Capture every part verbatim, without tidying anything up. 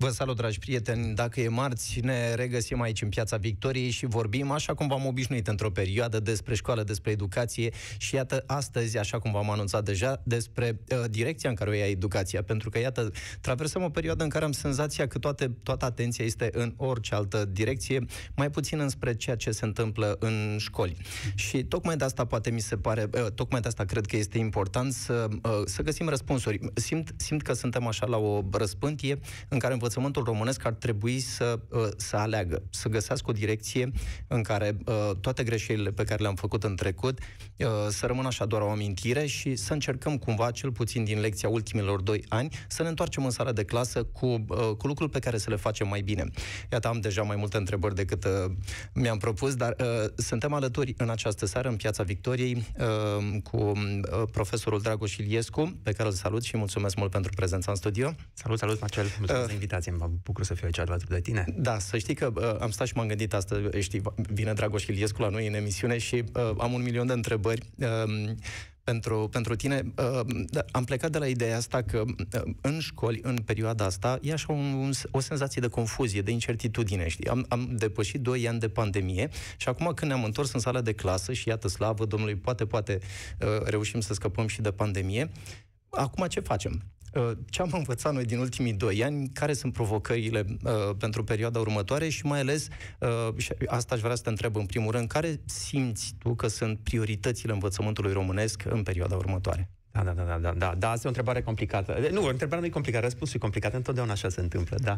Vă salut, dragi prieteni! Dacă e marți, ne regăsim aici în Piața Victoriei și vorbim, așa cum v-am obișnuit într-o perioadă, despre școală, despre educație și iată, astăzi, așa cum v-am anunțat deja, despre uh, direcția în care o ia educația, pentru că, iată, traversăm o perioadă în care am senzația că toate, toată atenția este în orice altă direcție, mai puțin înspre ceea ce se întâmplă în școli. Și tocmai de asta poate mi se pare, uh, tocmai de asta cred că este important să, uh, să găsim răspunsuri. Simt, simt că suntem așa la o răspântie în care învățământul românesc ar trebui să, să aleagă, să găsească o direcție în care uh, toate greșelile pe care le-am făcut în trecut uh, să rămână așa doar o amintire și să încercăm cumva, cel puțin din lecția ultimilor doi ani, să ne întoarcem în sala de clasă cu, uh, cu lucruri pe care să le facem mai bine. Iată, am deja mai multe întrebări decât uh, mi-am propus, dar uh, suntem alături în această seară în Piața Victoriei uh, cu uh, profesorul Dragoș Iliescu, pe care îl salut și mulțumesc mult pentru prezența în studio. Salut, salut, Marcel! Mulțumesc uh, de invitație, mă bucur să fiu aici alături de tine. Da, să știi că uh, am stat și m-am gândit astăzi, știi, vine Dragoș Iliescu la noi în emisiune și uh, am un milion de întrebări uh, pentru, pentru tine. Uh, da, am plecat de la ideea asta că uh, în școli, în perioada asta, e așa un, un, o senzație de confuzie, de incertitudine, știi? Am, am depășit doi ani de pandemie și acum când ne-am întors în sala de clasă și iată, slavă Domnului, poate, poate uh, reușim să scăpăm și de pandemie. Acum ce facem? Ce am învățat noi din ultimii doi ani, care sunt provocările uh, pentru perioada următoare și mai ales, uh, și asta aș vrea să te întreb în primul rând, care simți tu că sunt prioritățile învățământului românesc în perioada următoare? Da, da, da, da, da, da, asta e o întrebare complicată. Nu, o întrebare nu e complicată, răspunsul e complicat, întotdeauna așa se întâmplă, da.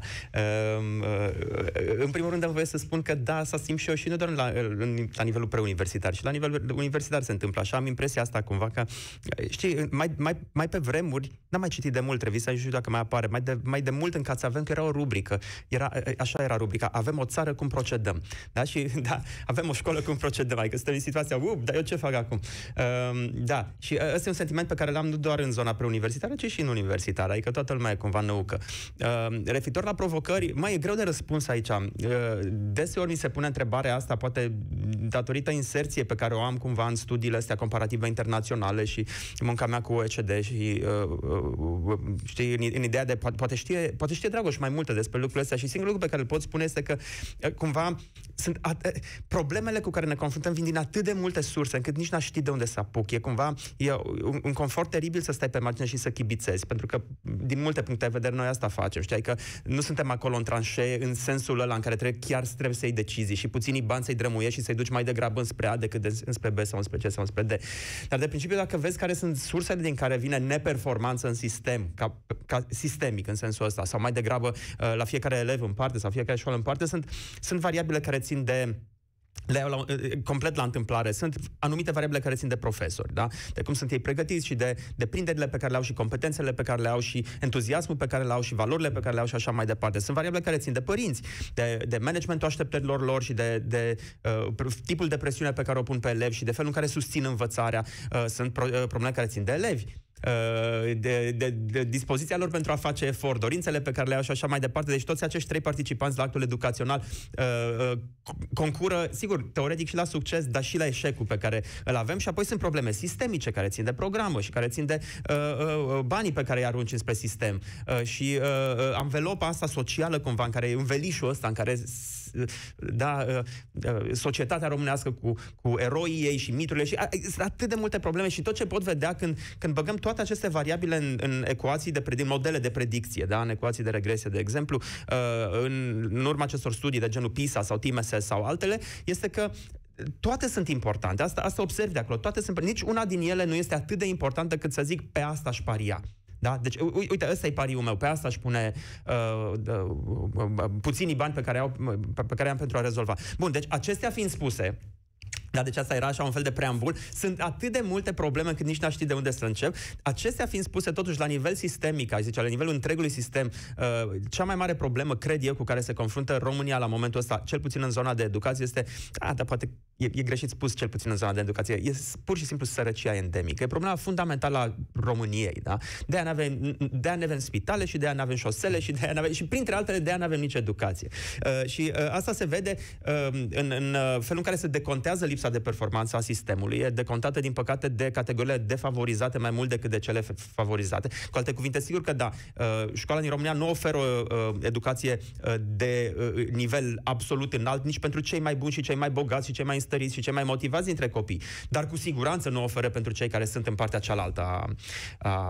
În primul rând, am voie să spun că da, asta simt și eu și nu doar la, la nivelul preuniversitar, și la nivelul universitar se întâmplă așa. Am impresia asta cumva că, știi, mai, mai, mai pe vremuri, n-am mai citit de mult revista, nu știu dacă mai apare, mai de, mai de mult în Cațavem, că era o rubrică, era, așa era rubrica, avem o țară, cum procedăm, da, și da, avem o școală, cum procedăm, adică suntem în situația, up, dar eu ce fac acum? Da, și ăsta e un sentiment pe care l-am nu doar în zona preuniversitară, ci și în universitară, adică toată lumea e cumva năucă. Uh, referitor la provocări, mai e greu de răspuns aici. Uh, deseori mi se pune întrebarea asta, poate datorită inserției pe care o am cumva în studiile astea comparative internaționale și munca mea cu O E C D și uh, uh, știi, în, în ideea de, poate știe, poate știe Dragoș mai multe despre lucrurile astea și singurul lucru pe care îl pot spune este că uh, cumva sunt at- problemele cu care ne confruntăm vin din atât de multe surse încât nici n-aș ști de unde să apuc. E cumva e un, un confort teribil să stai pe margine și să chibițezi, pentru că din multe puncte de vedere noi asta facem, știi, că nu suntem acolo în tranșee în sensul ăla în care trebuie, chiar trebuie să iei decizii și puținii bani să-i drămuiești și să-i duci mai degrabă înspre A decât de, înspre B sau înspre C sau înspre D. Dar de principiu, dacă vezi care sunt sursele din care vine neperformanță în sistem, ca, ca sistemic în sensul ăsta, sau mai degrabă la fiecare elev în parte sau fiecare școală în parte, sunt, sunt variabile care țin de le iau la, complet la întâmplare. Sunt anumite variabile care țin de profesori, da? De cum sunt ei pregătiți și de deprinderile pe care le au și competențele pe care le au și entuziasmul pe care le au și valorile pe care le au și așa mai departe. Sunt variabile care țin de părinți, de, de managementul așteptărilor lor și de, de uh, tipul de presiune pe care o pun pe elevi și de felul în care susțin învățarea. Uh, sunt pro, uh, probleme care țin de elevi. De, de, de dispoziția lor pentru a face efort, dorințele pe care le au și așa mai departe. Deci toți acești trei participanți la actul educațional uh, uh, concură, sigur, teoretic și la succes, dar și la eșecul pe care îl avem și apoi sunt probleme sistemice care țin de programă și care țin de uh, uh, banii pe care îi arunci spre sistem uh, și uh, anvelopa asta socială cumva, în care e învelișul ăsta, în care da, uh, societatea românească cu, cu eroii ei și miturile și uh, sunt atât de multe probleme și tot ce pot vedea când, când băgăm toate aceste variabile în, în ecuații de predicție, modele de predicție, da, în ecuații de regresie, de exemplu, uh, în, în urma acestor studii de genul PISA sau T M S sau altele, este că toate sunt importante. Asta, asta observ de acolo. Toate sunt, nici una din ele nu este atât de importantă cât să zic pe asta aș paria. Da? Deci, uite, ăsta e pariul meu. Pe asta aș pune uh, uh, puținii bani pe care, au, pe, pe care am pentru a rezolva. Bun, deci acestea fiind spuse, da, deci asta era așa un fel de preambul. Sunt atât de multe probleme cât nici n-aș ști de unde să încep. Acestea fiind spuse, totuși, la nivel sistemic, aș zice, la nivelul întregului sistem, uh, cea mai mare problemă, cred eu, cu care se confruntă România la momentul ăsta, cel puțin în zona de educație, este, a, dar poate e, e greșit spus, cel puțin în zona de educație, e pur și simplu sărăcia endemică. E problema fundamentală a României, da? De-aia n-avem, de-aia n-avem spitale și de-aia n-avem șosele și de-aia n-avem, și printre altele de-aia n-avem nici educație. Uh, și uh, asta se vede uh, în, în uh, felul în care se decontează lipsa de performanță a sistemului. E decontată, din păcate, de categoriile defavorizate mai mult decât de cele favorizate. Cu alte cuvinte, sigur că da, uh, școala din România nu oferă uh, educație uh, de uh, nivel absolut înalt nici pentru cei mai buni și cei mai bogați și cei mai înstăriți și cei mai motivați dintre copii, dar cu siguranță nu oferă pentru cei care sunt în partea cealaltă a, a, a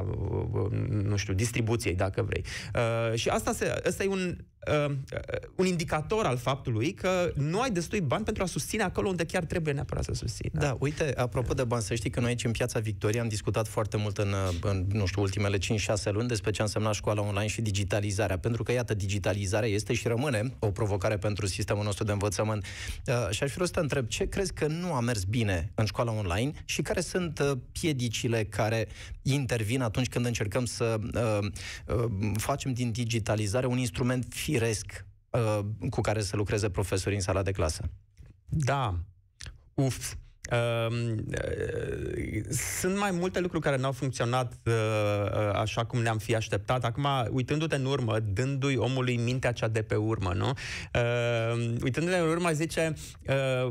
nu știu, distribuției, dacă vrei. Uh, și asta, se, asta e un, uh, un indicator al faptului că nu ai destui bani pentru a susține acolo unde chiar trebuie neapărat să susține. Da, da, uite, apropo de bani, să știi că noi aici în Piața Victoriei am discutat foarte mult în, în nu știu, ultimele cinci șase luni despre ce a însemnat școala online și digitalizarea, pentru că, iată, digitalizarea este și rămâne o provocare pentru sistemul nostru de învățământ. Uh, și aș vrea să te întreb, ce crezi că nu a mers bine în școala online și care sunt uh, piedicile care intervin atunci când încercăm să uh, uh, facem din digitalizare un instrument firesc uh, cu care să lucreze profesorii în sala de clasă? Da. Uf. Uh, uh, sunt mai multe lucruri care n-au funcționat uh, uh, așa cum ne-am fi așteptat. Acum, uitându-te în urmă, dându-i omului mintea cea de pe urmă, nu? Uh, uitându-te în urmă, zice, uh,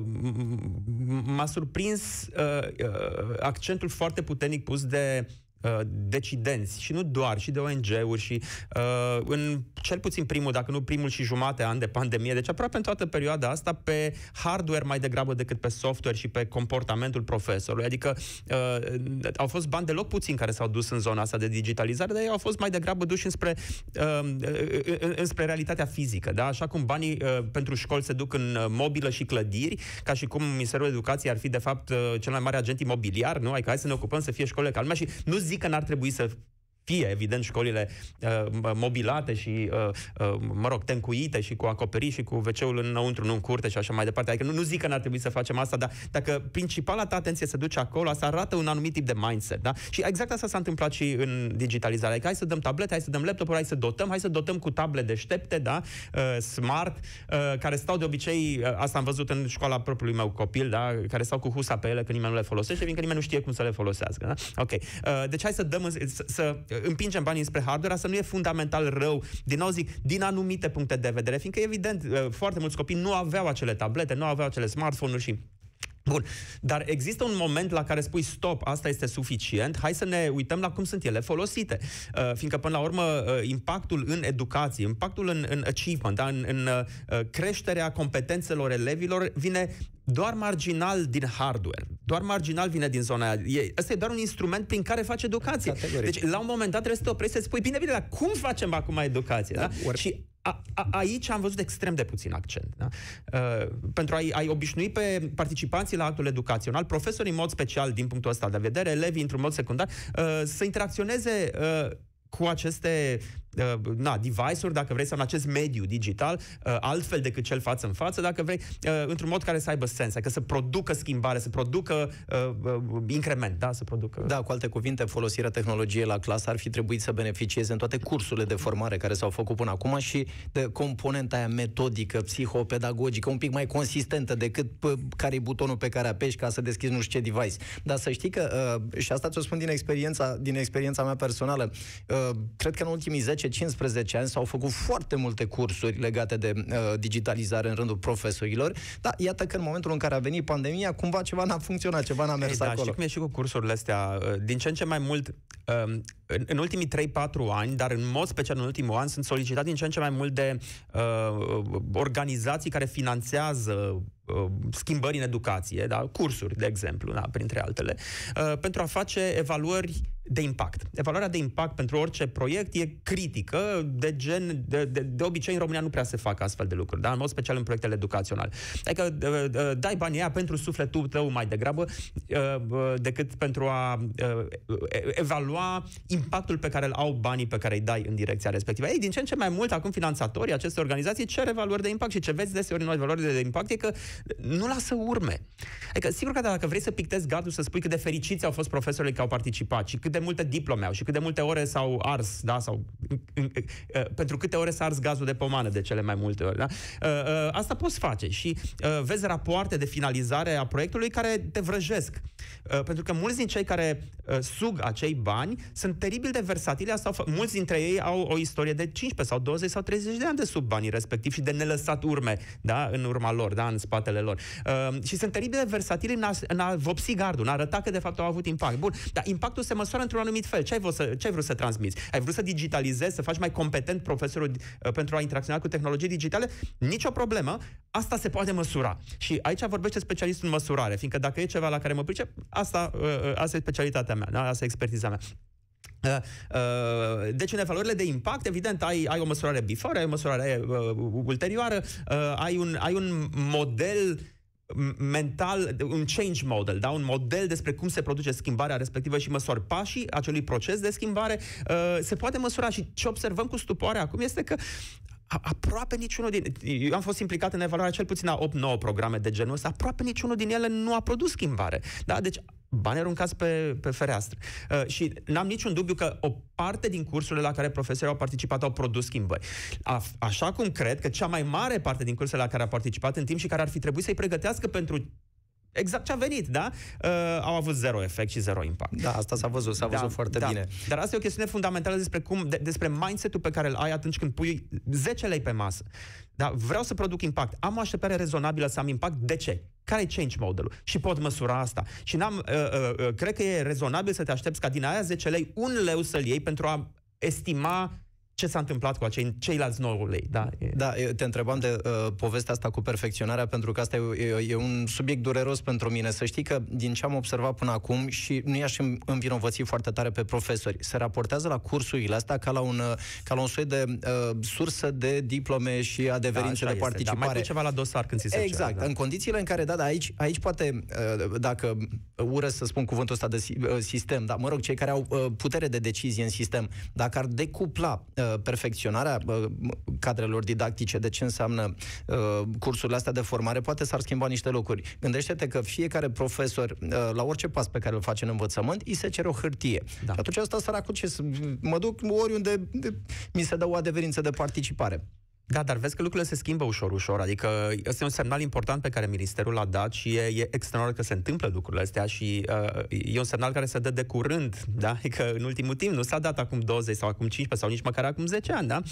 m-a surprins uh, uh, accentul foarte puternic pus de decidenți, și nu doar, și de O N G-uri, și uh, în cel puțin primul, dacă nu primul și jumate an de pandemie, deci aproape în toată perioada asta, pe hardware mai degrabă decât pe software și pe comportamentul profesorului. Adică uh, au fost bani deloc puțini care s-au dus în zona asta de digitalizare, dar ei au fost mai degrabă duși înspre, uh, înspre realitatea fizică. Da? Așa cum banii uh, pentru școli se duc în uh, mobilă și clădiri, ca și cum Ministerul Educației ar fi de fapt uh, cel mai mare agent imobiliar, nu? Adică hai să ne ocupăm să fie școlile calme și nu zic că n-ar trebui să fie, evident, școlile uh, mobilate și, uh, uh, mă rog, tencuite și cu acoperiș și cu ve ce-ul înăuntru, nu în curte și așa mai departe. Adică nu, nu zic că n-ar trebui să facem asta, dar dacă principala ta atenție se duce acolo, asta arată un anumit tip de mindset, da? Și exact asta s-a întâmplat și în digitalizare. Adică hai să dăm tablete, hai să dăm laptopuri, hai să dotăm, hai să dotăm cu table deștepte, da? Uh, smart, uh, care stau de obicei, uh, asta am văzut în școala propriului meu copil, da? Care stau cu husa pe ele, că nimeni nu le folosește, fiindcă nimeni nu știe cum să le folosească, da? Ok. Uh, deci hai să dăm, să, să împingem banii spre hardware, asta nu e fundamental rău, din nou zic, din anumite puncte de vedere, fiindcă, evident, foarte mulți copii nu aveau acele tablete, nu aveau acele smartphone-uri și bun, dar există un moment la care spui stop, asta este suficient, hai să ne uităm la cum sunt ele folosite. Uh, fiindcă, până la urmă, uh, impactul în educație, impactul în, în achievement, da? în, în uh, creșterea competențelor elevilor vine doar marginal din hardware. Doar marginal vine din zona aia. E, ăsta e doar un instrument prin care faci educație. Categoric. Deci, la un moment dat, trebuie să te oprești să spui, bine, bine, dar cum facem acum educație? Da? Da? Și A, a, aici am văzut extrem de puțin accent. Da? Uh, pentru a-i, a-i obișnui pe participanții la actul educațional, profesorii în mod special din punctul ăsta de vedere, elevii într-un mod secundar, uh, să interacționeze uh, cu aceste uh, na, device-uri, dacă vrei, sau în acest mediu digital, uh, altfel decât cel față în față, dacă vrei, uh, într-un mod care să aibă sens, adică să producă schimbare, să producă uh, uh, increment, da? Să producă... Da, cu alte cuvinte, folosirea tehnologiei la clasă ar fi trebuit să beneficieze în toate cursurile de formare care s-au făcut până acum și de componenta aia metodică, psihopedagogică, un pic mai consistentă decât care e butonul pe care apeși ca să deschizi nu știu ce device. Dar să știi că, uh, și asta ți-o spun din experiența, din experiența mea personală, uh, cred că în ultimii zece cincisprezece ani s-au făcut foarte multe cursuri legate de uh, digitalizare în rândul profesorilor, dar iată că în momentul în care a venit pandemia, cumva ceva n-a funcționat, ceva n-a mers Ei, da, acolo. Și cum e și cu cursurile astea, din ce în ce mai mult, uh, în, în ultimii trei patru ani, dar în mod special în ultimul an, sunt solicitat din ce în ce mai mult de uh, organizații care finanțează schimbări în educație, da? Cursuri, de exemplu, da? Printre altele, uh, pentru a face evaluări de impact. Evaluarea de impact pentru orice proiect e critică, de gen, de, de, de obicei în România nu prea se fac astfel de lucruri, da? În mod special în proiectele educaționale. Adică uh, uh, dai banii aia pentru sufletul tău mai degrabă uh, uh, decât pentru a uh, evalua impactul pe care îl au banii pe care îi dai în direcția respectivă. Ei, din ce în ce mai mult, acum finanțatorii acestei organizații cer evaluări de impact și ce vezi deseori în evaluările de impact e că nu lasă urme. Adică, sigur că dacă vrei să pictezi gardul, să spui cât de fericiți au fost profesorii că au participat și cât de multe diplome au și cât de multe ore s-au ars, da, sau pentru câte ore s-a ars gazul de pomană de cele mai multe ori, da? Asta poți face și vezi rapoarte de finalizare a proiectului care te vrăjesc. Pentru că mulți din cei care sug acei bani sunt teribil de versatili, sau mulți dintre ei au o istorie de cincisprezece sau douăzeci sau treizeci de ani de sub banii respectiv și de nelăsat urme, da, în urma lor, da, în spatele lor. Uh, și sunt teribil de versatili în a, în a vopsi gardul, în a arăta că de fapt au avut impact. Bun, dar impactul se măsoară într-un anumit fel. Ce ai vrut să, ce ai vrut să transmiți? Ai vrut să digitalizezi, să faci mai competent profesorul uh, pentru a interacționa cu tehnologii digitale? Nicio problemă. Asta se poate măsura. Și aici vorbește specialistul în măsurare, fiindcă dacă e ceva la care mă pricep, asta, uh, asta e specialitatea mea, da? Asta e expertiza mea. Deci în evaluările de impact, evident, ai, ai o măsurare before, ai o măsurare uh, ulterioară, uh, ai, un, ai un model mental, un change model, da? Un model despre cum se produce schimbarea respectivă și măsori pașii acelui proces de schimbare, uh, se poate măsura. Și ce observăm cu stupoare acum este că aproape niciunul din... Eu am fost implicat în evaluarea cel puțin a opt nouă programe de genul ăsta, aproape niciunul din ele nu a produs schimbare. Da? Deci bani aruncați pe, pe fereastră. Uh, și n-am niciun dubiu că o parte din cursurile la care profesorii au participat au produs schimbări. A, așa cum cred că cea mai mare parte din cursurile la care a participat în timp și care ar fi trebuit să-i pregătească pentru exact ce a venit, da? Uh, au avut zero efect și zero impact. Da, asta s-a văzut, s-a văzut da, foarte da. bine. Dar asta e o chestiune fundamentală despre cum, de, despre mindset-ul pe care îl ai atunci când pui zece lei pe masă. Da? Vreau să produc impact. Am o așteptare rezonabilă să am impact. De ce? Care e change model-ul? Și pot măsura asta. Și n-am, uh, uh, cred că e rezonabil să te aștepți ca din aia zece lei, un leu să-l iei pentru a estima ce s-a întâmplat cu acei ceilalți nouă lei. Da, da, te întrebam de uh, povestea asta cu perfecționarea, pentru că asta e, e, e un subiect dureros pentru mine. Să știi că, din ce am observat până acum, și nu i-aș învinovăți foarte tare pe profesori, se raportează la cursurile astea ca la un, ca la un soi de uh, sursă de diplome și adeverințe da, de participare. Da, mai pui ceva la dosar când ți se Exact, cere, da. În condițiile în care, da, da, aici, aici poate, uh, dacă urăsc să spun cuvântul ăsta de uh, sistem, dar mă rog, cei care au uh, putere de decizie în sistem, dacă ar decupla uh, perfecționarea uh, cadrelor didactice, de ce înseamnă uh, cursurile astea de formare, poate s-ar schimba niște lucruri. Gândește-te că fiecare profesor, uh, la orice pas pe care îl face în învățământ, îi se cere o hârtie. Da. Și atunci asta săracul ce? Mă duc oriunde de, mi se dă o adeverință de participare. Da, dar vezi că lucrurile se schimbă ușor, ușor. Adică este un semnal important pe care Ministerul l-a dat și e, e extraordinar că se întâmplă lucrurile astea și uh, e un semnal care se dă de curând, da? Adică în ultimul timp nu s-a dat acum douăzeci sau acum cincisprezece sau nici măcar acum zece ani, da?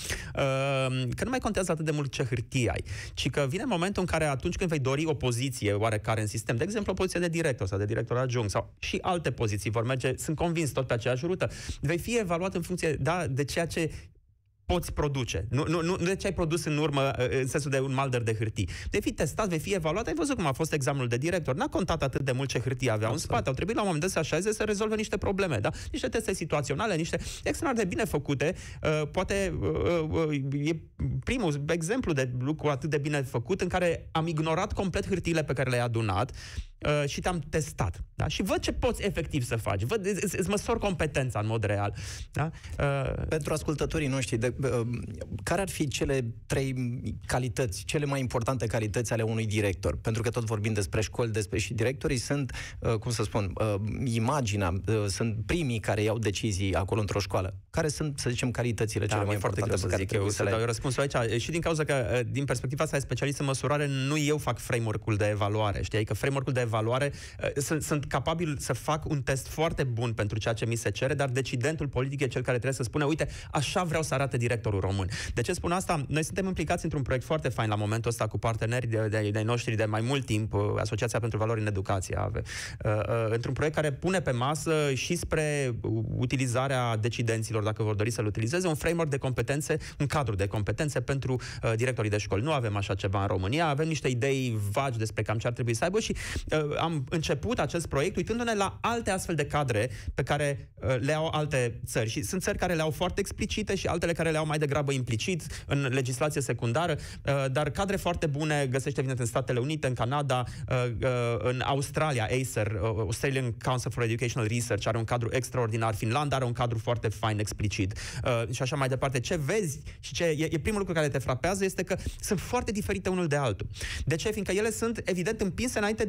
Uh, că nu mai contează atât de mult ce hârtie ai, ci că vine momentul în care atunci când vei dori o poziție oarecare în sistem, de exemplu o poziție de director sau de director adjunct sau și alte poziții vor merge, sunt convins, tot pe aceeași rută, vei fi evaluat în funcție, da, de ceea ce poți produce. Nu, nu, nu de ce ai produs în urmă, în sensul de un malder de hârtii. Vei fi testat, vei fi evaluat, ai văzut cum a fost examenul de director. N-a contat atât de mult ce hârtie avea în spate. Au trebuit la un moment dat să așeze să rezolve niște probleme, da? Niște teste situaționale, niște extraordinar de bine făcute. Uh, poate uh, uh, e primul exemplu de lucru atât de bine făcut în care am ignorat complet hârtiile pe care le-ai adunat uh, și te-am testat. Da? Și văd ce poți efectiv să faci. Văd, îți, îți măsori competența în mod real. Da? Uh, Pentru ascultătorii noștri, de, uh, care ar fi cele trei calități, cele mai importante calități ale unui director? Pentru că tot vorbim despre școli, despre și directorii sunt, uh, cum să spun, uh, imaginea, uh, sunt primii care iau decizii acolo într-o școală. Care sunt, să zicem, calitățile da, cele mai importante pe care trebuie să le ai? Eu răspunsul aici și din cauza că, din perspectiva asta de specialist în măsurare, nu eu fac framework-ul de evaluare, știi? Că framework-ul de evaluare uh, sunt, sunt capabil să fac un test foarte bun pentru ceea ce mi se cere, dar decidentul politic e cel care trebuie să spună, uite, așa vreau să arate directorul român. De ce spun asta? Noi suntem implicați într-un proiect foarte fain la momentul ăsta cu parteneri de, de, de noștri de mai mult timp, Asociația pentru Valori în Educație ave. Uh, uh, într-un proiect care pune pe masă și spre utilizarea decidenților, dacă vor dori să-l utilizeze, un framework de competențe, un cadru de competențe pentru uh, directorii de școli. Nu avem așa ceva în România, avem niște idei vagi despre cam ce ar trebui să aibă și uh, am început acest proiect uitându-ne la alte astfel de cadre pe care uh, le au alte țări. Și sunt țări care le au foarte explicite și altele care le au mai degrabă implicit în legislație secundară, uh, dar cadre foarte bune găsește evident în Statele Unite, în Canada, uh, uh, în Australia, Acer, uh, Australian Council for Educational Research are un cadru extraordinar, Finlanda are un cadru foarte fain, explicit uh, și așa mai departe. Ce vezi și ce e, e primul lucru care te frapează este că sunt foarte diferite unul de altul. De ce? Fiindcă ele sunt evident împinse înainte de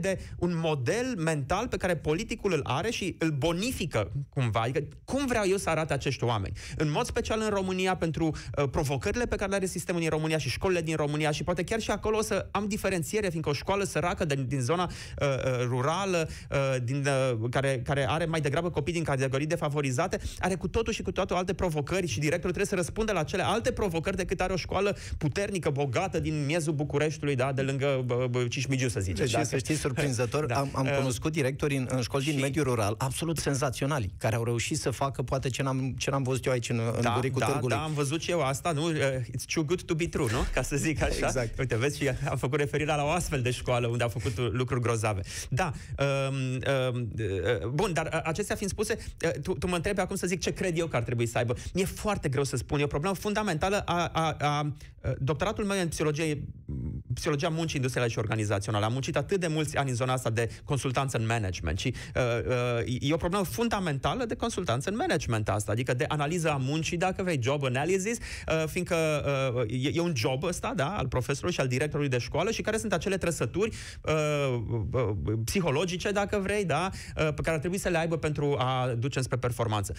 un model mental pe care politicul îl are și îl bonifică cumva. Adică cum vreau eu să arate acești oameni? În mod special în România, pentru uh, provocările pe care le are sistemul din România și școlile din România, și poate chiar și acolo o să am diferențiere, fiindcă o școală săracă din, din zona uh, rurală, uh, din, uh, care, care are mai degrabă copii din categorii defavorizate, are cu totul și cu totul alte provocări și directorul trebuie să răspundă la cele alte provocări decât are o școală puternică, bogată, din miezul Bucureștiului, da, de lângă uh, Cismigiu, să zicem. Deci, da? să știți, surprinzător, da. am, am cunoscut directori în, în școli și... din mediul rural, absolut senzaționali, care au reușit să facă poate ce n-am, ce n-am văzut eu aici în, în da, buricul da, târgului. Da, am văzut și eu asta, nu? It's too good to be true, nu? Ca să zic așa. Exact. Uite, vezi, și am făcut referire la o astfel de școală unde au făcut lucruri grozave. Da. Um, um, uh, bun, dar acestea fiind spuse, uh, tu, tu mă întrebi acum să zic ce cred eu că ar trebui să aibă. Mi-e foarte greu să spun. E o problemă fundamentală a, a, a doctoratul meu în psihologie, psihologia muncii industriale și organizaționale. Am muncit atât de mulți ani în zona asta de consultanță în management și uh, uh, e o problemă fundamentală de consultanță în management asta, adică de analiză a muncii, dacă vrei, job analysis, uh, fiindcă uh, e, e un job ăsta, da, al profesorului și al directorului de școală și care sunt acele trăsături uh, uh, psihologice, dacă vrei, da, uh, pe care ar trebui să le aibă pentru a duce spre performanță.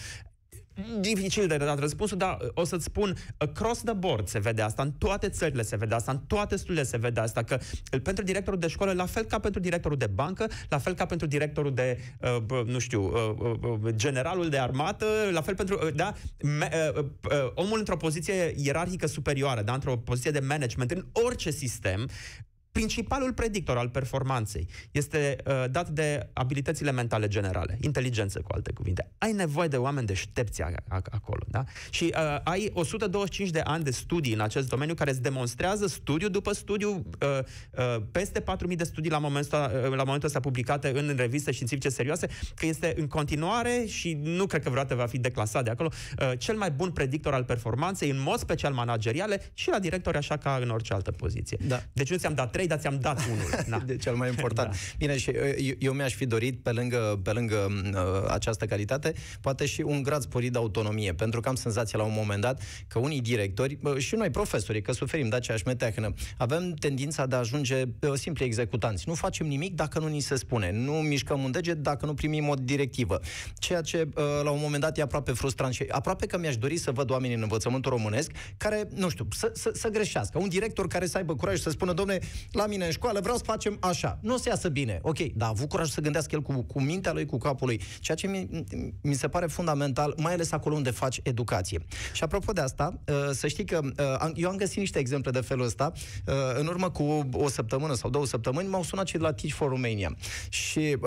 Dificil de dat răspunsul, dar o să-ți spun, across the board se vede asta, în toate țările se vede asta, în toate studiile se vede asta, că pentru directorul de școală, la fel ca pentru directorul de bancă, la fel ca pentru directorul de, uh, nu știu, uh, uh, generalul de armată, la fel pentru, uh, da, me, uh, uh, omul într-o poziție ierarhică superioară, da, într-o poziție de management, în orice sistem, principalul predictor al performanței este uh, dat de abilitățile mentale generale, inteligență, cu alte cuvinte. Ai nevoie de oameni deștepți acolo, da? Și uh, ai o sută douăzeci și cinci de ani de studii în acest domeniu care îți demonstrează studiu după studiu, uh, uh, peste patru mii de studii la momentul ăsta, uh, la momentul ăsta publicate în reviste științifice serioase, că este în continuare și nu cred că vreodată va fi declasat de acolo, uh, cel mai bun predictor al performanței, în mod special manageriale și la directori, așa ca în orice altă poziție. Da. Deci nu ți-am dat trei, dar ți-am dat unul. Na. De cel mai important. Da. Bine, și eu, eu mi-aș fi dorit, pe lângă, pe lângă uh, această calitate, poate și un grad sporit de autonomie, pentru că am senzația la un moment dat că unii directori, uh, și noi profesori, că suferim de aceeași meteahnă, avem tendința de a ajunge uh, simpli executanți. Nu facem nimic dacă nu ni se spune. Nu mișcăm un deget dacă nu primim o directivă. Ceea ce uh, la un moment dat e aproape frustrant și aproape că mi-aș dori să văd oameni în învățământul românesc care, nu știu, să, să, să greșească. Un director care să aibă curaj să spună, domne, la mine în școală vreau să facem așa. Nu o să iasă bine. Ok, dar a avut curaj să gândească el cu, cu mintea lui, cu capul lui. Ceea ce mi, mi se pare fundamental, mai ales acolo unde faci educație. Și apropo de asta, să știi că eu am găsit niște exemple de felul ăsta. În urmă cu o săptămână sau două săptămâni m-au sunat cei de la Teach for Romania și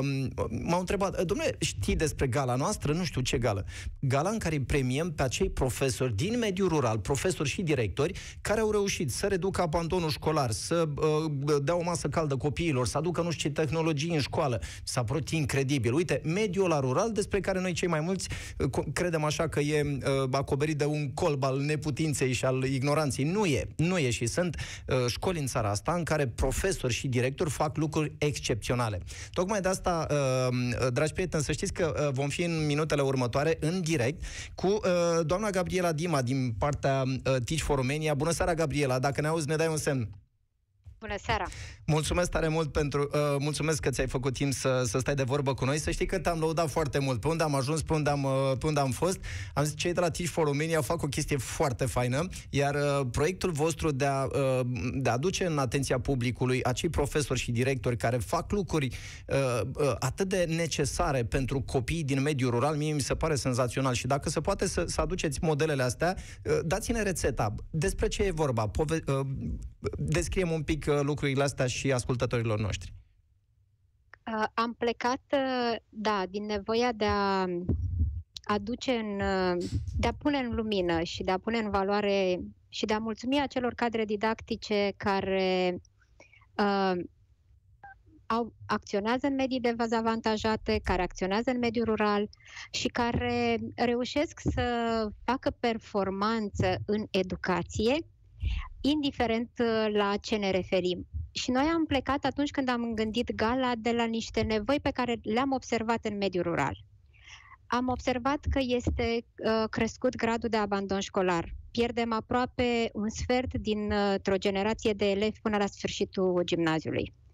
m-au întrebat, dom'le, știi despre gala noastră? Nu știu ce gală. Gala în care îi premiem pe acei profesori din mediul rural, profesori și directori, care au reușit să reducă abandonul școlar, să dea o masă caldă copiilor, să aducă nu știu ce tehnologii în școală. S-a părut incredibil. Uite, mediul ăla rural, despre care noi cei mai mulți credem așa că e uh, acoperit de un colb al neputinței și al ignoranței. Nu e. Nu e și sunt uh, școli în țara asta în care profesori și directori fac lucruri excepționale. Tocmai de asta, uh, dragi prieteni, să știți că uh, vom fi în minutele următoare în direct cu uh, doamna Gabriela Dima din partea uh, Teach for Romania. Bună seara, Gabriela! Dacă ne auzi, ne dai un semn. Bună seara! Mulțumesc tare mult pentru... Uh, mulțumesc că ți-ai făcut timp să, să stai de vorbă cu noi. Să știi că te-am lăudat foarte mult. Pe unde am ajuns, pe unde am, uh, pe unde am fost. Am zis, cei de la Teach for Romania fac o chestie foarte faină, iar uh, proiectul vostru de a, uh, de a aduce în atenția publicului acei profesori și directori care fac lucruri uh, uh, atât de necesare pentru copiii din mediul rural, mie mi se pare senzațional. Și dacă se poate să, să aduceți modelele astea, uh, dați-ne rețeta. Despre ce e vorba? Pove- uh, descriem un pic lucrurile astea și ascultătorilor noștri. Uh, am plecat, uh, da, din nevoia de a aduce în, uh, de a pune în lumină și de a pune în valoare și de a mulțumi acelor cadre didactice care uh, au, acționează în medii dezavantajate, care acționează în mediul rural și care reușesc să facă performanță în educație, indiferent la ce ne referim. Și noi am plecat atunci când am gândit gala de la niște nevoi pe care le-am observat în mediul rural. Am observat că este uh, crescut gradul de abandon școlar. Pierdem aproape un sfert dintr-o generație de elevi până la sfârșitul gimnaziului.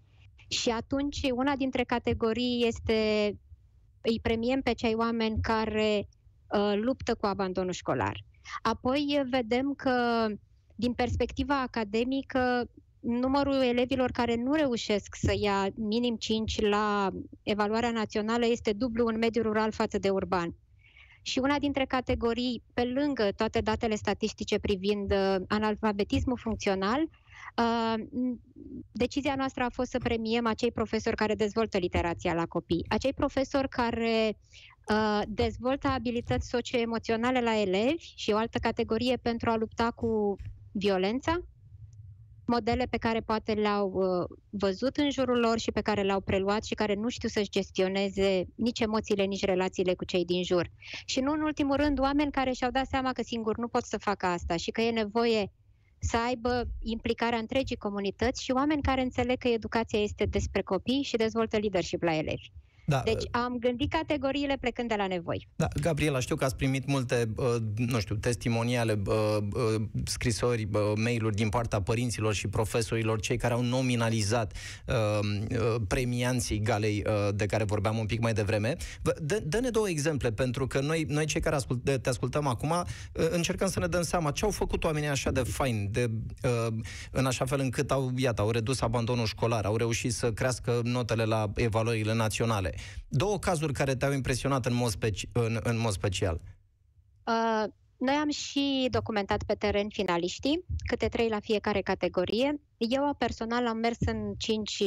Și atunci una dintre categorii este, îi premiem pe cei oameni care uh, luptă cu abandonul școlar. Apoi vedem că din perspectiva academică numărul elevilor care nu reușesc să ia minim cinci la evaluarea națională este dublu în mediul rural față de urban. Și una dintre categorii, pe lângă toate datele statistice privind uh, analfabetismul funcțional, uh, decizia noastră a fost să premiem acei profesori care dezvoltă literația la copii, acei profesori care uh, dezvoltă abilități socioemoționale la elevi și o altă categorie pentru a lupta cu violența, modele pe care poate le-au uh, văzut în jurul lor și pe care le-au preluat și care nu știu să-și gestioneze nici emoțiile, nici relațiile cu cei din jur. Și nu în ultimul rând, oameni care și-au dat seama că singur nu pot să facă asta și că e nevoie să aibă implicarea întregii comunități și oameni care înțeleg că educația este despre copii și dezvoltă leadership la elevi. Da. Deci am gândit categoriile plecând de la nevoi. Da, Gabriela, știu că ați primit multe, uh, nu știu, testimoniale, uh, uh, scrisori, uh, mail-uri din partea părinților și profesorilor, cei care au nominalizat uh, uh, premianții galei uh, de care vorbeam un pic mai devreme. Dă, dă-ne două exemple, pentru că noi, noi cei care ascult, te ascultăm acum, uh, încercăm să ne dăm seama ce au făcut oamenii așa de faini, de, uh, în așa fel încât au, iată, au redus abandonul școlar, au reușit să crească notele la evaluările naționale. Două cazuri care te-au impresionat în mod, speci- în, în mod special. Uh, noi am și documentat pe teren finaliștii, câte trei la fiecare categorie. Eu personal am mers în cinci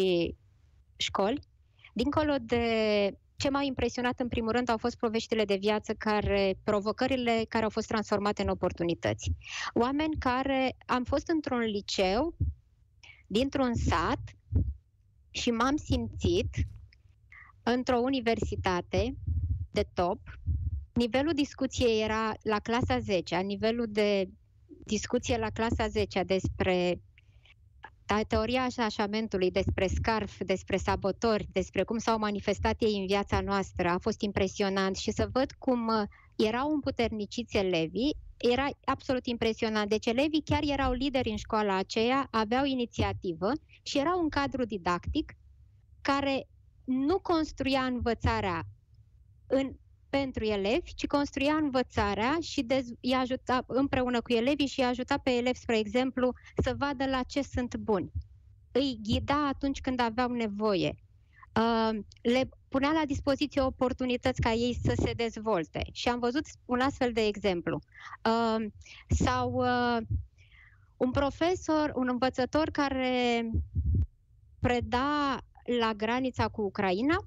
școli. Dincolo de ce m-a impresionat în primul rând au fost poveștile de viață, care, provocările care au fost transformate în oportunități. Oameni care am fost într-un liceu, dintr-un sat și m-am simțit într-o universitate de top. Nivelul discuției era la clasa zecea, nivelul de discuție la clasa zecea despre teoria așașamentului, despre scarf, despre sabotori, despre cum s-au manifestat ei în viața noastră, a fost impresionant și să văd cum erau împuterniciți elevii, era absolut impresionant. Deci elevii chiar erau lideri în școala aceea, aveau inițiativă și era un cadru didactic care nu construia învățarea în, pentru elevi, ci construia învățarea și dez, îi ajuta împreună cu elevii și îi ajuta pe elevi, spre exemplu, să vadă la ce sunt buni. Îi ghida atunci când aveau nevoie. Uh, le punea la dispoziție oportunități ca ei să se dezvolte. Și am văzut un astfel de exemplu. Uh, sau uh, un profesor, un învățător care preda la granița cu Ucraina,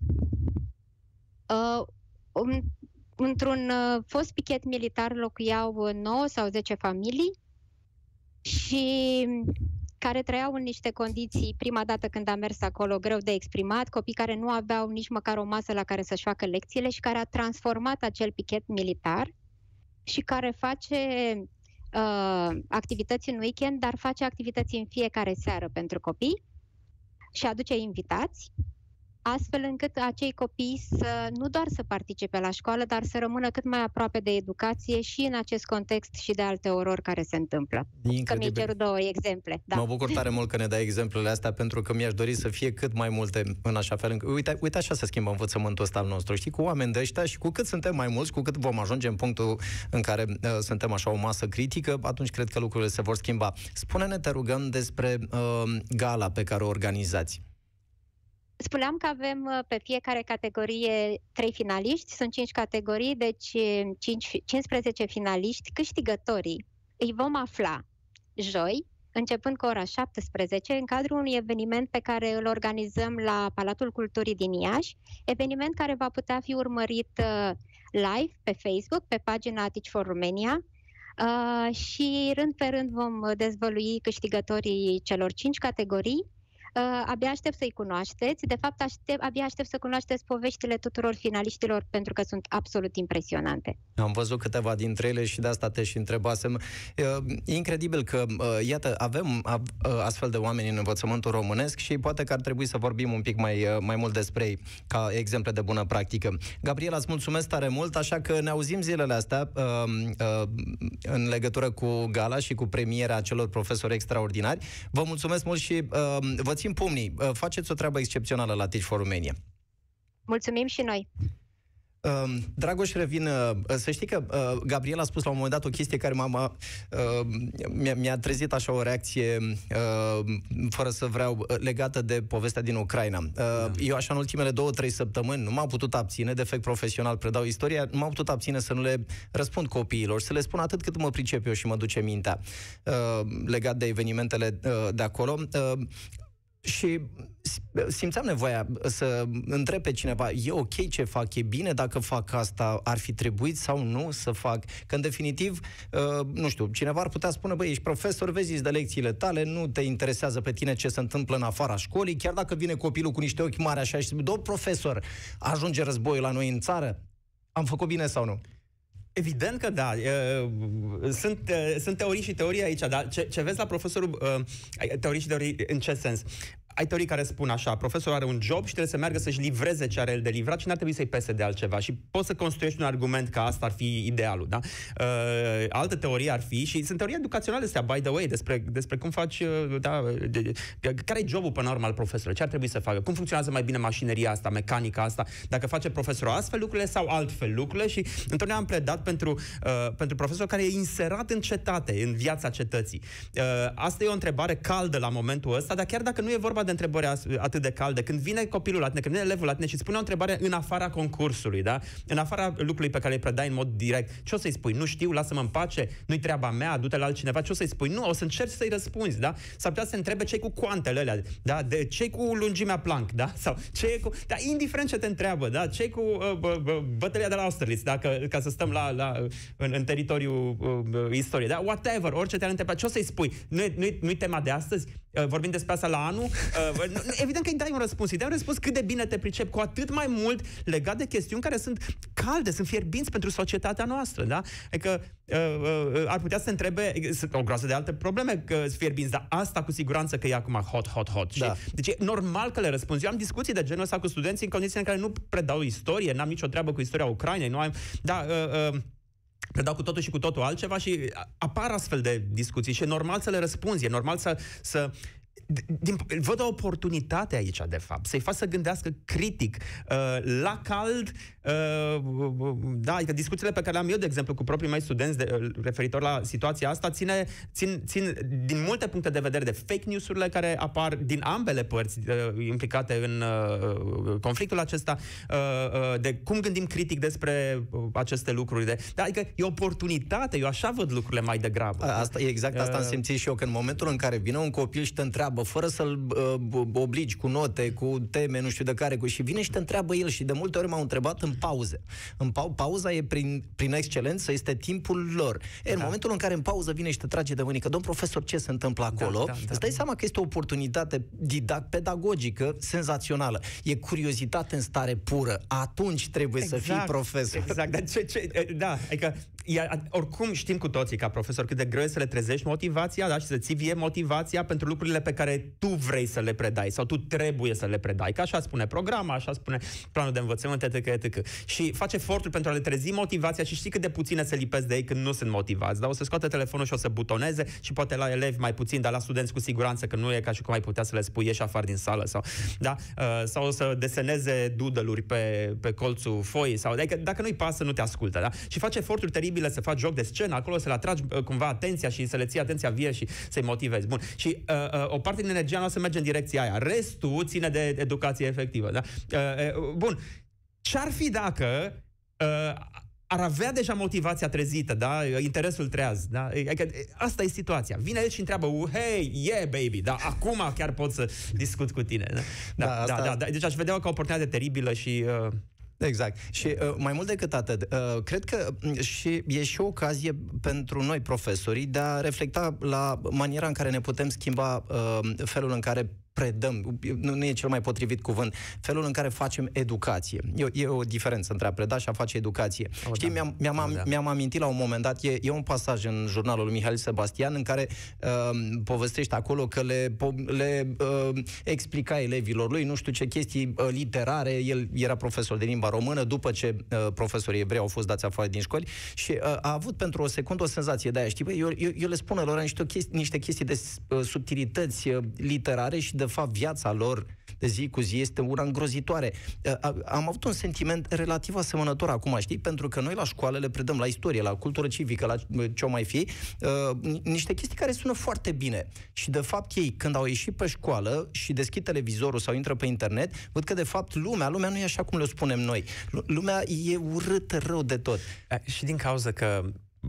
uh, um, într-un uh, fost pichet militar locuiau nouă sau zece familii și care trăiau în niște condiții, prima dată când am mers acolo, greu de exprimat, copii care nu aveau nici măcar o masă la care să-și facă lecțiile și care a transformat acel pichet militar și care face uh, activități în weekend, dar face activități în fiecare seară pentru copii și aduce invitați, astfel încât acei copii să nu doar să participe la școală, dar să rămână cât mai aproape de educație și în acest context și de alte orori care se întâmplă. Că mi-ai cerut două exemple. Da. Mă bucur tare mult că ne dai exemplele astea, pentru că mi-aș dori să fie cât mai multe în așa fel încât... Uite, uite așa se schimbă învățământul ăsta al nostru, știi, cu oameni de ăștia și cu cât suntem mai mulți, cu cât vom ajunge în punctul în care uh, suntem așa o masă critică, atunci cred că lucrurile se vor schimba. Spune-ne, te rugăm, despre uh, gala pe care o organizați. Spuneam că avem pe fiecare categorie trei finaliști, sunt cinci categorii, deci cinci, cincisprezece finaliști. Câștigătorii îi vom afla joi, începând cu ora șaptesprezece, în cadrul unui eveniment pe care îl organizăm la Palatul Culturii din Iași, eveniment care va putea fi urmărit live pe Facebook, pe pagina Teach for Romania, uh, și rând pe rând vom dezvălui câștigătorii celor cinci categorii. Uh, abia aștept să-i cunoașteți. De fapt, aștept, abia aștept să cunoașteți poveștile tuturor finaliștilor, pentru că sunt absolut impresionante. Am văzut câteva dintre ele și de asta te și întrebasem. Uh, e incredibil că, uh, iată, avem uh, astfel de oameni în învățământul românesc și poate că ar trebui să vorbim un pic mai, uh, mai mult despre ei, ca exemple de bună practică. Gabriela, îți mulțumesc tare mult, așa că ne auzim zilele astea uh, uh, în legătură cu gala și cu premiera acelor profesori extraordinari. Vă mulțumesc mult și uh, vă țin țin pumnii. Uh, faceți o treabă excepțională la Teach for Romania. Mulțumim și noi. Uh, Dragoș, revin, uh, să știi că uh, Gabriel a spus la un moment dat o chestie care m-a, uh, mi-a, mi-a trezit așa o reacție uh, fără să vreau, uh, legată de povestea din Ucraina. Uh, da. Eu așa în ultimele două, trei săptămâni nu m-am putut abține, defect profesional, predau istoria, nu m-am putut abține să nu le răspund copiilor, să le spun atât cât mă pricep eu și mă duce mintea uh, legat de evenimentele uh, de acolo. Uh, Și simțeam nevoia să întreb pe cineva, e ok ce fac, e bine dacă fac asta, ar fi trebuit sau nu să fac? Că în definitiv, uh, nu știu, cineva ar putea spune, băi, ești profesor, vezi, de lecțiile tale, nu te interesează pe tine ce se întâmplă în afara școlii, chiar dacă vine copilul cu niște ochi mari așa și spune, domn profesor, ajunge războiul la noi în țară? Am făcut bine sau nu? Evident că da. Sunt, sunt teorii și teorii aici, dar ce, ce vezi la profesorul... Teorii și teorii în ce sens? Ai teorii care spun așa, profesorul are un job și trebuie să meargă să-și livreze ce are el de livrat și n-ar trebui să-i pese de altceva. Și poți să construiești un argument că asta ar fi idealul, da? Uh, altă teorie ar fi, și sunt teorii educaționale astea, by the way, despre, despre cum faci, da, de, de, care e jobul până la urmă al profesorului, ce ar trebui să facă, cum funcționează mai bine mașineria asta, mecanica asta, dacă face profesorul astfel lucrurile sau altfel lucrurile. Și întotdeauna am predat pentru, uh, pentru profesor care e inserat în cetate, în viața cetății. Uh, asta e o întrebare caldă la momentul ăsta, dar chiar dacă nu e vorba de întrebări atât de calde, când vine copilul la tine, când vine elevul la tine și spune o întrebare în afara concursului, da? În afara lucrului pe care îi predai în mod direct, ce o să-i spui? Nu știu, lasă-mă în pace, nu-i treaba mea, du-te la altcineva, ce o să-i spui? Nu, o să încerci să-i răspunzi, da? S-ar putea să se întrebe ce-i cu coantele alea, da? De ce-i cu lungimea Planck, da? Sau ce-i cu... Da, indiferent ce te întreabă, da? Ce-i cu uh, bă, bă, bătălia de la Austerlitz, da? Că, ca să stăm la, la, în, în teritoriul uh, istoriei, da? Whatever, orice te-ar întreba, ce o să-i spui? Nu-i, nu-i, nu-i tema de astăzi? Uh, vorbim despre asta la anul? Uh, Evident că îi dai un răspuns, îi dai un răspuns cât de bine te pricep, cu atât mai mult legat de chestiuni care sunt calde, sunt fierbinți pentru societatea noastră, da? Adică uh, uh, ar putea să întrebe, sunt o groază de alte probleme că sunt fierbinți, dar asta cu siguranță că e acum hot, hot, hot. Da. Și, deci e normal că le răspunzi. Eu am discuții de genul ăsta cu studenții în condiții în care nu predau istorie, n-am nicio treabă cu istoria Ucrainei, nu am... Da, uh, uh, predau cu totul și cu totul altceva și apar astfel de discuții și e normal să le răspunzi, e normal să... să Din, văd o oportunitate aici, de fapt, să-i fac să gândească critic, uh, la cald, uh, da, adică discuțiile pe care le am eu, de exemplu, cu proprii mei studenți de, uh, referitor la situația asta, ține, țin, țin din multe puncte de vedere de fake news-urile care apar din ambele părți uh, implicate în uh, conflictul acesta, uh, uh, de cum gândim critic despre uh, aceste lucruri. De, da, adică e oportunitate, eu așa văd lucrurile mai degrabă. Asta, exact asta am simțit și eu, că în momentul în care vine un copil și te întreabă, fără să-l uh, obligi cu note, cu teme, nu știu de care, cu... și vine și te întreabă el, și de multe ori m-au întrebat în pauze. În pau- pauza e prin, prin excelență, este timpul lor. E, în da. momentul în care în pauză vine și te trage de mânică, domn profesor, ce se întâmplă acolo? Da, da, da, îți dai da. seama că este o oportunitate didact pedagogică senzațională. E curiozitate în stare pură. Atunci trebuie exact, să fii profesor. Exact, dar ce, ce, da, adică ia, oricum știm cu toții ca profesor cât de greu e să le trezești motivația, da, și să ții vie motivația pentru lucrurile pe care tu vrei să le predai sau tu trebuie să le predai, că așa spune programa, așa spune planul de învățământ, etc, et cetera. Și face efortul pentru a le trezi motivația și știi cât de puține se lipesc de ei când nu sunt motivați, da? O să scoate telefonul și o să butoneze și poate la elevi mai puțin, dar la studenți cu siguranță că nu e ca și cum ai putea să le spui ieși afară din sală sau, da? Uh, sau o să deseneze doodle-uri pe, pe colțul foii sau, adică dacă nu-i pasă, nu te ascultă, da? Și face eforturi teribile să faci joc de scenă, acolo să le atragi uh, cumva atenția și să le ții atenția vie și să-i motivezi. Bun. Și uh, uh, o parte din energia noastră merge în direcția aia. Restul ține de educație efectivă, da? Uh, uh, bun. Ce-ar fi dacă uh, ar avea deja motivația trezită, da? Interesul treaz, da? Adică, asta e situația. Vine el și întreabă, hey, yeah, baby, da? Acum chiar pot să discut cu tine. Da, da, da, asta... da, da. Deci aș vedea o oportunitate teribilă și... Uh, Exact. Și uh, mai mult decât atât, uh, cred că și e și o ocazie pentru noi profesorii de a reflecta la maniera în care ne putem schimba uh, felul în care predăm, nu, nu e cel mai potrivit cuvânt, felul în care facem educație. E, e o diferență între a preda și a face educație. O, Știi, da. mi-am, mi-am, am, da. mi-am amintit la un moment dat, e, e un pasaj în jurnalul lui Mihail Sebastian în care uh, povestește acolo că le, le uh, explica elevilor lui nu știu ce chestii uh, literare, el era profesor de limba română, după ce uh, profesorii evrei au fost dați afară din școli și uh, a avut pentru o secundă o senzație de aia, știi, bă, eu, eu, eu le spun lor niște chestii, niște chestii de uh, subtilități uh, literare și de de fapt viața lor de zi cu zi este una îngrozitoare. Am avut un sentiment relativ asemănător acum, știi? Pentru că noi la școală le predăm la istorie, la cultură civică, la ce-o mai fi, niște chestii care sună foarte bine. Și de fapt ei, când au ieșit pe școală și deschid televizorul sau intră pe internet, văd că de fapt lumea, lumea nu e așa cum le spunem noi. Lumea e urâtă rău de tot. Și din cauza că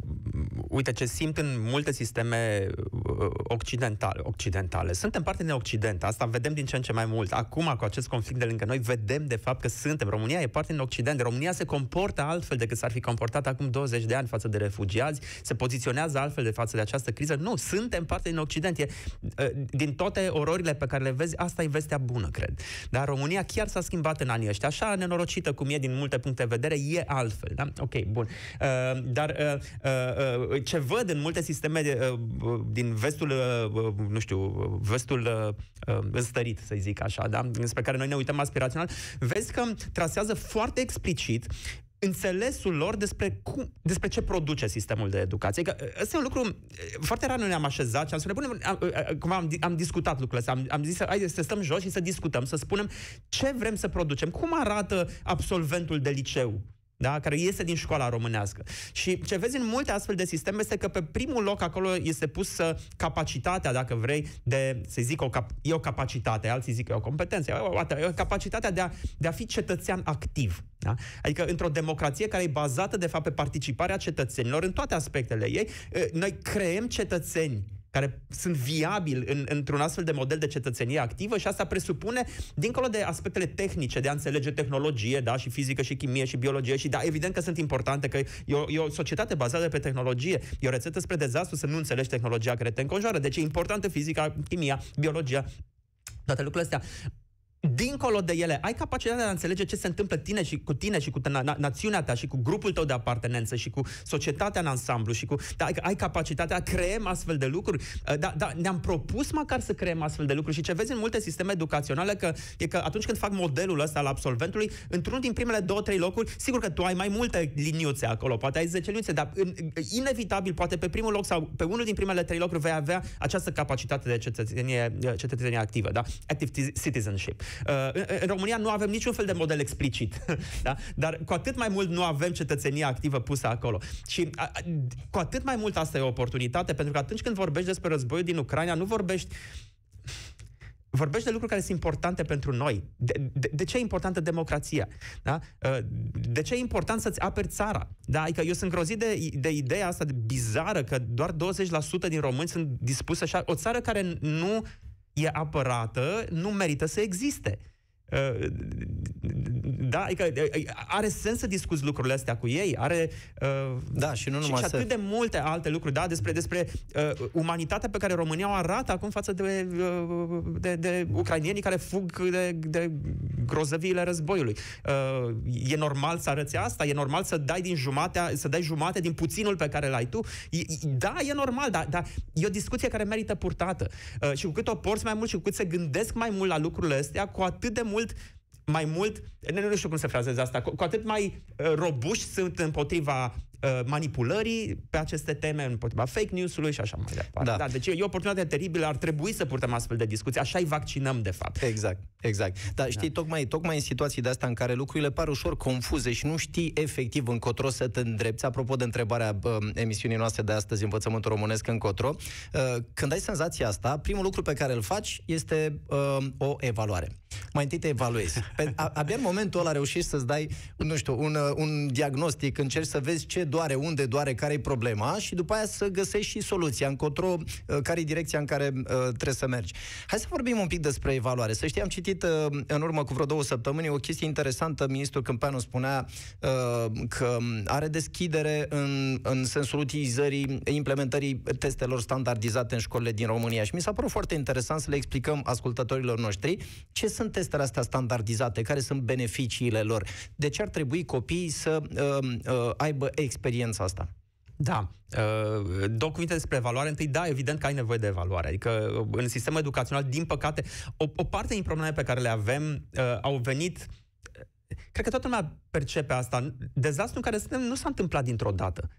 uite ce simt în multe sisteme occidentale, occidentale. Suntem parte din Occident, asta vedem din ce în ce mai mult. Acum, cu acest conflict de lângă noi, vedem de fapt că suntem. România e parte din Occident. România se comportă altfel decât s-ar fi comportat acum douăzeci de ani față de refugiați, se poziționează altfel de față de această criză. Nu, suntem parte din Occident. E, din toate ororile pe care le vezi, asta e vestea bună, cred. Dar România chiar s-a schimbat în anii ăștia. Așa nenorocită cum e din multe puncte de vedere, e altfel. Da? Ok, bun. Uh, dar uh, Uh, ce văd în multe sisteme de, uh, din vestul, uh, nu știu, vestul uh, înstărit, să zic așa, da? Spre care noi ne uităm aspirațional, vezi că trasează foarte explicit înțelesul lor despre, cum, despre ce produce sistemul de educație. Că ăsta e un lucru, foarte rar noi ne-am așezat și am spune, bune, am, cum am, am discutat lucrurile astea, am, am zis, hai să stăm jos și să discutăm, să spunem ce vrem să producem, cum arată absolventul de liceu, da? Care iese din școala românească. Și ce vezi în multe astfel de sisteme este că pe primul loc acolo este pusă capacitatea, dacă vrei, de, să zic, o cap- e o capacitate, alții zic că e o competență, e o capacitatea de a, de a fi cetățean activ. Da? Adică într-o democrație care e bazată, de fapt, pe participarea cetățenilor în toate aspectele ei, noi creăm cetățeni care sunt viabili în, într-un astfel de model de cetățenie activă și asta presupune, dincolo de aspectele tehnice, de a înțelege tehnologie, da, și fizică, și chimie, și biologie, și da, evident că sunt importante, că e o, e o societate bazată pe tehnologie, e o rețetă spre dezastru să nu înțelegi tehnologia care te înconjoară, deci e importantă fizica, chimia, biologia, toate lucrurile astea. Dincolo de ele, ai capacitatea de a înțelege ce se întâmplă tine și cu tine și cu na- națiunea ta și cu grupul tău de apartenență și cu societatea în ansamblu și cu... Da, ai, ai capacitatea, creăm astfel de lucruri. Da, da, ne-am propus măcar să creăm astfel de lucruri și ce vezi în multe sisteme educaționale că, e că atunci când fac modelul ăsta al absolventului, într-unul din primele două, trei locuri, sigur că tu ai mai multe liniuțe acolo, poate ai zece liniuțe, dar în, inevitabil, poate pe primul loc sau pe unul din primele trei locuri vei avea această capacitate de cetățenie, cetățenie activă, da? Active citizenship. În România nu avem niciun fel de model explicit, da? Dar cu atât mai mult nu avem cetățenia activă pusă acolo. Și a, a, cu atât mai mult asta e o oportunitate, pentru că atunci când vorbești despre războiul din Ucraina, nu vorbești vorbești de lucruri care sunt importante pentru noi. De, de, de ce e importantă democrația? Da? De ce e important să-ți aperi țara? Da? Adică eu sunt grozit de, de ideea asta de bizară că doar douăzeci la sută din români sunt dispuși așa. O țară care nu e apărată, nu merită să existe. Da, adică are sens să discuți lucrurile astea cu ei, are da, și nu numai și, și atât să... de multe alte lucruri, da, despre, despre uh, umanitatea pe care România o arată acum față de, uh, de, de ucrainienii care fug de, de grozăviile războiului. Uh, e normal să arăți asta? E normal să dai din jumatea, să dai jumate din puținul pe care l-ai tu? E, da, e normal, dar da, e o discuție care merită purtată. Uh, și cu cât o porți mai mult și cu cât se gândesc mai mult la lucrurile astea, cu atât de mult mai mult, nu știu cum să frazez asta, cu, cu atât mai uh, robuști sunt împotriva uh, manipulării pe aceste teme, împotriva fake news-ului și așa mai departe. Da. Da, deci e o oportunitate teribilă, ar trebui să purtăm astfel de discuții, așa-i vaccinăm, de fapt. Exact, exact. Dar știi, da. tocmai, tocmai în situații de astea în care lucrurile par ușor confuze și nu știi efectiv încotro să te îndrepți, apropo de întrebarea uh, emisiunii noastre de astăzi, învățământul românesc încotro, uh, când ai senzația asta, primul lucru pe care îl faci este uh, o evaluare. Mai întâi te evaluezi. Pe, a, abia în momentul ăla reușești să-ți dai, nu știu, un, un diagnostic, încerci să vezi ce doare, unde doare, care e problema și după aia să găsești și soluția, încotro, care e direcția în care uh, trebuie să mergi. Hai să vorbim un pic despre evaluare. Să știi, am citit uh, în urmă cu vreo două săptămâni o chestie interesantă. Ministrul Câmpeanu spunea uh, că are deschidere în, în sensul utilizării, implementării testelor standardizate în școlile din România și mi s-a părut foarte interesant să le explicăm ascultătorilor noștri ce sunt testele astea standardizate, care sunt beneficiile lor. De ce ar trebui copiii să uh, uh, aibă experiența asta? Da. Uh, două cuvinte despre evaluare. Întâi, da, evident că ai nevoie de evaluare. Adică în sistemul educațional, din păcate, o, o parte din problemele pe care le avem uh, au venit... Cred că toată lumea percepe asta. Dezastrul în care suntem nu s-a întâmplat dintr-o dată.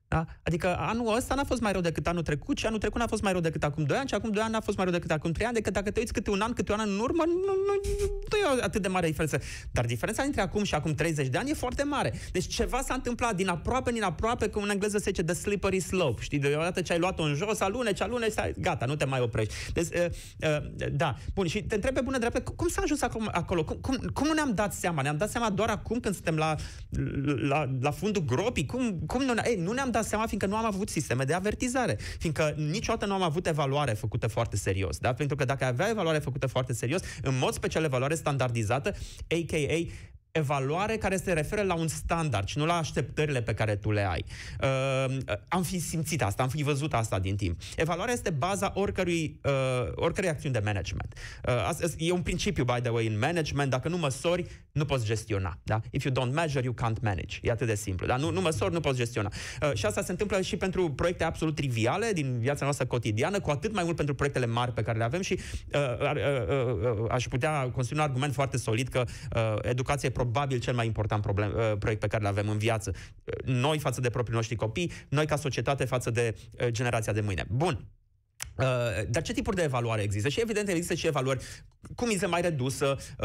Da? Adică anul ăsta n-a fost mai rău decât anul trecut și anul trecut n-a fost mai rău decât acum doi ani și acum doi ani n-a fost mai rău decât acum trei ani, decât dacă te uiți câte un an, câte un an în urmă, nu, nu, nu e atât de mare diferență. Dar diferența dintre acum și acum treizeci de ani e foarte mare. Deci ceva s-a întâmplat din aproape, din aproape, cum în engleză se zice the slippery slope. Știi, deodată ce ai luat-o în jos, aluneci, aluneci, gata, nu te mai oprești. Deci, uh, uh, da. Bun, și te întreb pe bună dreaptă, cum s-a ajuns acum, acolo? Cum, cum, cum nu ne-am dat seama? Ne-am dat seama doar acum când suntem la, la, la fundul gropii? Cum, cum nu, ne, ei, nu ne-am dat seama fiindcă nu am avut sisteme de avertizare. Fiindcă niciodată nu am avut evaluare făcută foarte serios. Da? Pentru că dacă avea evaluare făcută foarte serios, în mod special evaluare standardizată, a k a evaluare care se referă la un standard și nu la așteptările pe care tu le ai. Uh, am fi simțit asta, am fi văzut asta din timp. Evaluarea este baza oricărui, uh, oricărei acțiuni de management. Uh, e un principiu, by the way, în management. Dacă nu măsori, nu poți gestiona. Da? If you don't measure, you can't manage. E atât de simplu. Da? Nu, nu măsori, nu poți gestiona. Uh, și asta se întâmplă și pentru proiecte absolut triviale din viața noastră cotidiană, cu atât mai mult pentru proiectele mari pe care le avem și uh, uh, uh, uh, aș putea construi un argument foarte solid că uh, educația e probabil cel mai important problem, uh, proiect pe care îl avem în viață. Uh, noi față de proprii noștri copii, noi ca societate față de uh, generația de mâine. Bun. Uh, dar ce tipuri de evaluare există? Și evident există și evaluări cu miză mai redusă, uh,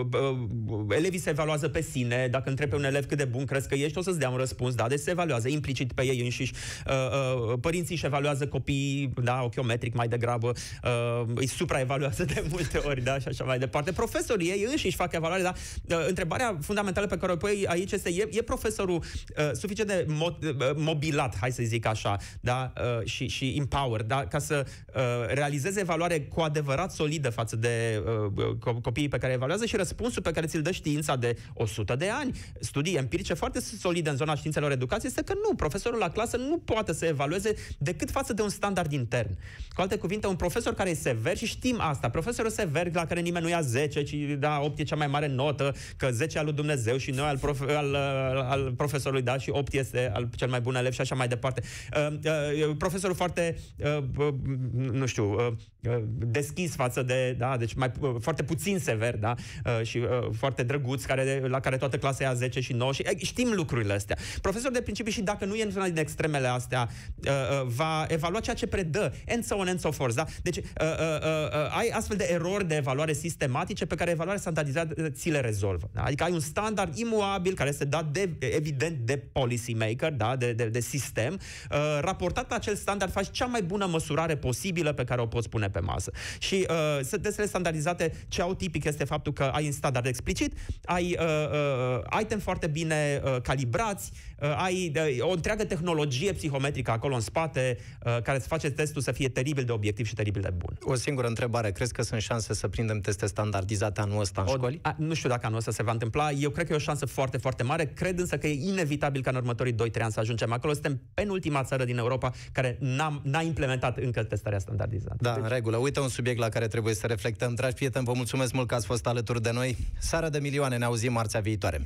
uh, elevii se evaluează pe sine, dacă întrebi pe un elev cât de bun crezi că ești, o să-ți dea un răspuns, da, deci se evaluează implicit pe ei înșiși, uh, uh, părinții își evaluează copiii, da, ochiometric mai degrabă, uh, îi supraevaluează de multe ori, da, și așa mai departe. Profesorii ei înșiși fac evaluare, da, uh, întrebarea fundamentală pe care o pui aici este, e, e profesorul uh, suficient de mo- uh, mobilat, hai să zic așa, da, uh, și, și empowered, da, ca să uh, realizeze evaluare cu adevărat solidă față de copiii pe care evaluează și răspunsul pe care ți-l dă știința de o sută de ani, studii empirice foarte solide în zona științelor educației, este că nu, profesorul la clasă nu poate să evalueze decât față de un standard intern. Cu alte cuvinte, un profesor care e sever, și știm asta, profesorul sever la care nimeni nu ia zece, ci da, opt e cea mai mare notă, că zece e al lui Dumnezeu și noi al, prof, al, al profesorului, da, și opt este al cel mai bun elev și așa mai departe. Uh, uh, profesorul foarte, uh, uh, nu știu, uh, deschis față de, da, deci mai foarte puțin sever, da, uh, și uh, foarte drăguț, care, la care toată clasa ia zece și nouă și uh, știm lucrurile astea. Profesorul de principiu, și dacă nu e într-una din extremele astea, uh, uh, va evalua ceea ce predă, and so on and so forth, da? Deci uh, uh, uh, ai astfel de erori de evaluare sistematice pe care evaluarea standardizată ți le rezolvă. Da? Adică ai un standard imuabil care este dat de, evident de policy maker, da? de, de, de sistem, uh, raportat la acel standard faci cea mai bună măsurare posibilă pe care o poți pune pe masă. Și uh, testele standardizate, ce au tipic este faptul că ai un standard explicit, ai uh, uh, item foarte bine uh, calibrați, uh, ai uh, o întreagă tehnologie psihometrică acolo în spate uh, care îți face testul să fie teribil de obiectiv și teribil de bun. O singură întrebare. Crezi că sunt șanse să prindem teste standardizate anul ăsta în o, școli? A, nu știu dacă anul ăsta se va întâmpla. Eu cred că e o șansă foarte, foarte mare. Cred însă că e inevitabil ca în următorii doi trei ani să ajungem acolo. Suntem penultima țară din Europa care n-a, n-a implementat încă testarea standardizată. Da, deci... în regulă. Uite un subiect la care trebuie să reflectăm. Dragi prieteni, vă mulțumesc mult că ați fost alături de noi. Seară de milioane, ne auzim marțea viitoare.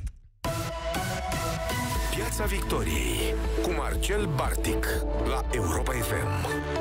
Piața Victoriei cu Marcel Bartic la Europa F M.